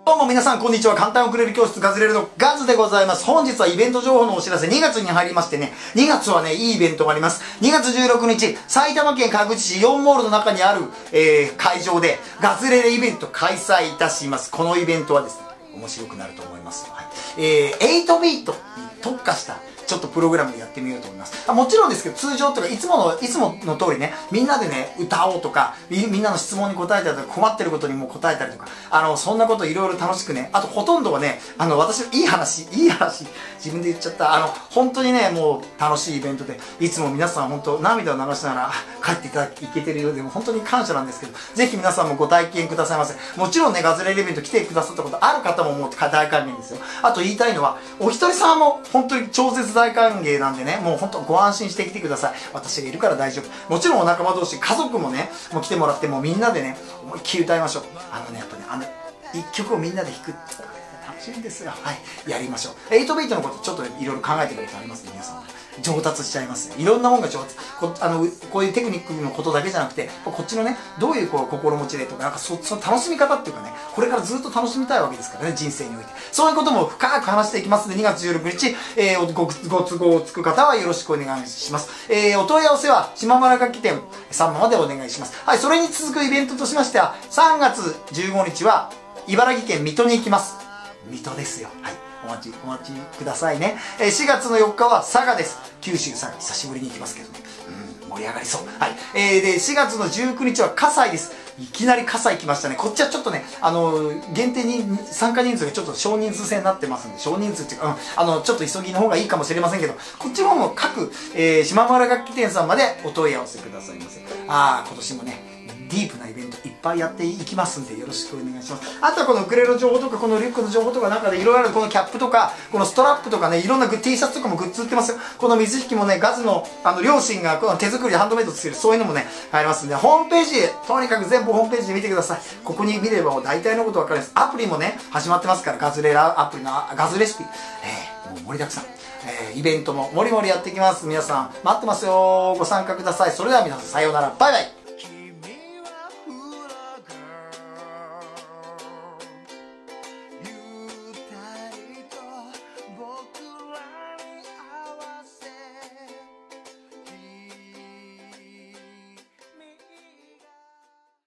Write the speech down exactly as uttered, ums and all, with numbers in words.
どうも皆さんこんにちは。簡単ウクレレ教室ガズレレのガズでございます。本日はイベント情報のお知らせ。にがつに入りましてね、にがつはね、いいイベントがあります。にがつじゅうろくにち、埼玉県川口市イオンモールの中にある、えー、会場でガズレレイベント開催いたします。このイベントはですね、面白くなると思います。はい、えー、エイトビートに特化したちょっとプログラムでやってみようと思います。あもちろんですけど、通常とかいつものいつもの通りね、みんなでね歌おうとか、みみんなの質問に答えたりとか、困ってることにも答えたりとか、あのそんなこといろいろ楽しくね、あとほとんどはね、あの私いい話いい話自分で言っちゃった、あの本当にねもう楽しいイベントで、いつも皆さん本当涙を流しながら帰っていただきいけてるようで、も本当に感謝なんですけど、ぜひ皆さんもご体験くださいませ。もちろんねガズレレイベント来てくださったことある方ももう大歓迎ですよ。あと言いたいのは、お一人様も本当に超絶大歓迎なんでね、もう本当ご安心してきてください。私がいるから大丈夫。もちろんお仲間同士、家族もねもう来てもらって、もうみんなでね思いっきり歌いましょう。あのねやっぱねあの一曲をみんなで弾くって楽しいんですよ。はい、やりましょう。エイトビートのことちょっといろいろ考えてることありますね。皆さん上達しちゃいますよ。いろんなもんが上達、こあのこういうテクニックのことだけじゃなくて、こっちのねどういうこう心持ちでとか、なんか そ, その楽しみ方っていうかね、これからずっと楽しみたいわけですからね、人生において。そういうことも深く話していきますので、にがつじゅうろくにち、えー、ご, ご都合つく方はよろしくお願いします。えー、お問い合わせは島原楽器店さんままでお願いします。はい、それに続くイベントとしましては、さんがつじゅうごにちは茨城県水戸に行きます。水戸ですよ。はい、お待ちお待ちくださいね。えー、しがつのよっかは佐賀です。九州佐賀、久しぶりに行きますけどね、うん、盛り上がりそう。はい、えー、でしがつのじゅうくにちは葛西です。いきなり葛西来ましたね。こっちはちょっとね、あのー、限定に参加人数がちょっと少人数制になってますんで、少人数っていうか、うん、あのちょっと急ぎの方がいいかもしれませんけど、こっちの方も各、えー、島原楽器店さんまでお問い合わせくださいませ。ああ、今年もねディープなイベントいっぱいやっていきますんで、よろしくお願いします。あとはこのウクレレの情報とか、このリュックの情報とか、なんかでいろいろある、このキャップとかこのストラップとかね、いろんな T シャツとかもグッズ売ってますよ。この水引もね、ガズのあの両親がこの手作りでハンドメイドつける、そういうのもね入りますんで、ホームページとにかく全部ホームページで見てください。ここに見ればもう大体のこと分かります。アプリもね始まってますから、ガズレラアプリのガズレシピ、えー、もう盛りだくさん、えー、イベントももりもりやっていきます。皆さん待ってますよ。ご参加ください。それでは皆さんさようなら、バイバイ。